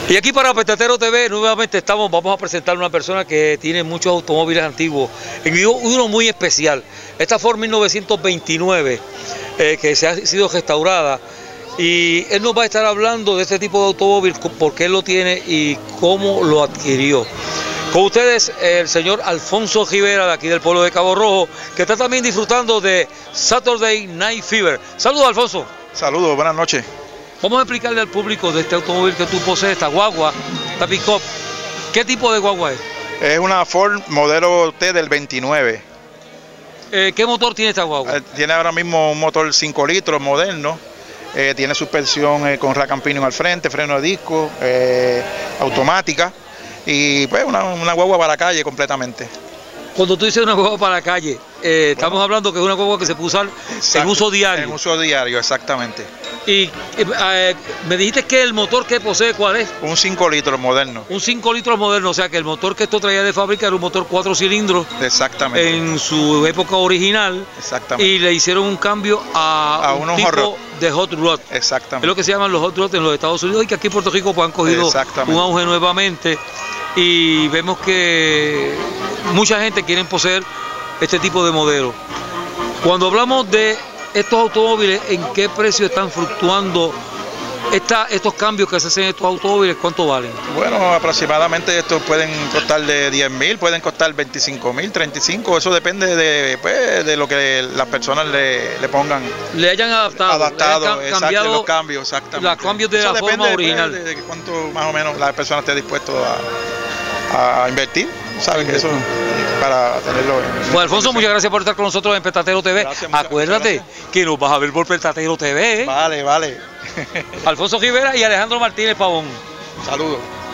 Y aquí para Petatero TV nuevamente vamos a presentar a una persona que tiene muchos automóviles antiguos, uno muy especial. Esta Ford 1929 que se ha sido restaurada, y él nos va a estar hablando de este tipo de automóvil, por qué él lo tiene y cómo lo adquirió. Con ustedes el señor Alfonso Rivera, de aquí del pueblo de Cabo Rojo, que está también disfrutando de Saturday Night Fever. Saludos, Alfonso. Saludos, buenas noches. Vamos a explicarle al público de este automóvil que tú posees, esta guagua, esta pick-up. ¿Qué tipo de guagua es? Es una Ford modelo T del 29. ¿Qué motor tiene esta guagua? Tiene ahora mismo un motor 5 litros moderno. Tiene suspensión con rack and pinion al frente, freno de disco, automática. Y pues una guagua para la calle completamente. Cuando tú dices una guagua para la calle, estamos hablando que es una guagua que se puede usar en uso diario. En uso diario, exactamente. Y me dijiste que el motor que posee, ¿cuál es? Un 5 litros moderno. Un 5 litros moderno, o sea que el motor que esto traía de fábrica era un motor 4 cilindros. Exactamente. En su época original. Exactamente. Y le hicieron un cambio a un tipo de hot rod. Exactamente. Es lo que se llaman los hot rods en los Estados Unidos, y que aquí en Puerto Rico pues, han cogido un auge nuevamente. Y vemos que mucha gente quiere poseer este tipo de modelo. Cuando hablamos de estos automóviles, ¿en qué precio están fluctuando estos cambios que se hacen en estos automóviles? ¿Cuánto valen? Bueno, aproximadamente estos pueden costar de 10.000, pueden costar 25.000, 35, eso depende de lo que las personas le pongan. Le hayan adaptado, cambiado los cambios, exactamente. Los cambios de la forma original. De cuánto más o menos la persona esté dispuesto a invertir, ¿sabes? Eso para tenerlo en... Pues Alfonso, muchas gracias por estar con nosotros en Petatero TV. Gracias, acuérdate que nos vas a ver por Petatero TV. Vale. Alfonso Rivera y Alejandro Martínez Pavón. Saludos.